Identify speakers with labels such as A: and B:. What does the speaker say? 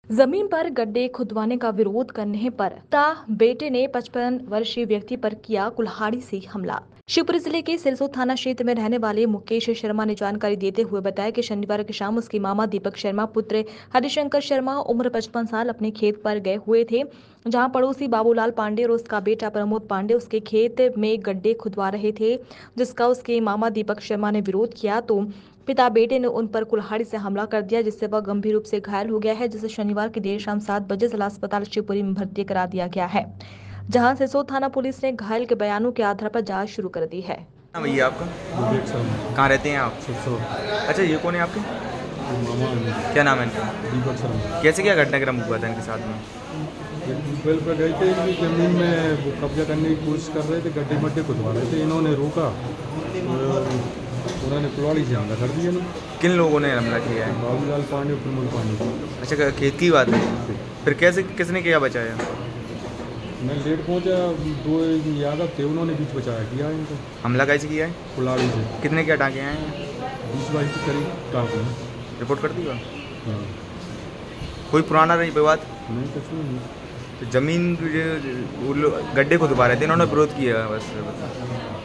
A: जमीन पर गड्ढे खुदवाने का विरोध करने पर पिता बेटे ने 55 वर्षीय व्यक्ति पर किया कुल्हाड़ी से हमला। शिवपुरी जिले के सिरसों थाना क्षेत्र में रहने वाले मुकेश शर्मा ने जानकारी देते हुए बताया कि शनिवार की शाम उसके मामा दीपक शर्मा पुत्र हरिशंकर शर्मा उम्र 55 साल अपने खेत पर गए हुए थे, जहां पड़ोसी बाबूलाल पांडे और उसका बेटा प्रमोद पांडे उसके खेत में गड्ढे खुदवा रहे थे, जिसका उसके मामा दीपक शर्मा ने विरोध किया तो पिता बेटे ने उन पर कुल्हाड़ी से हमला कर दिया, जिससे वह गंभीर रूप से घायल हो गया है, जिसे शनिवार की देर शाम 7 बजे जिला अस्पताल शिवपुरी में भर्ती करा दिया गया है, जहां सिसोद थाना पुलिस ने घायल के बयानों के आधार पर जांच शुरू कर दी है।
B: हाँ भैया, आपका
C: विवेक शर्मा।
B: कहाँ रहते हैं आप?
C: सिरसों।
B: अच्छा, ये कौन है आपके?
C: मामा है।
B: क्या नाम है इनका?
C: दीपक शर्मा।
B: कैसे क्या घटनाक्रम हुआ था इनके साथ में?
C: ट्यूबवेल पर गए थे, इनकी जमीन में वो कब्जा करने की कोशिश कर रहे थे, गड्ढे मड्ढे खुदवा रहे थे, इन्होंने रोका और उन्होंने कुल्हाड़ी से हमला कर दिया।
B: किन लोगों ने हमला किया है?
C: बाबूलाल पांडे और प्रमोद पांडे।
B: अच्छा, खेत की बात है। फिर कैसे, किसने क्या बचाया?
C: मैं लेट पहुंचा, दो यादव थे, उन्होंने बीच बचाया किया इनको।
B: हमला कैसे किया है?
C: कुल्हाड़ी से
B: कितने क्या टाँके आए हैं?
C: 20-22 के करीब टाँके हैं।
B: रिपोर्ट कर दी हो?
C: हाँ।
B: कोई पुराना नहीं विवाद?
C: नहीं, कुछ नहीं।
B: तो जमीन वो गड्ढे खुदवा रहे थे, इन्होंने विरोध किया बस।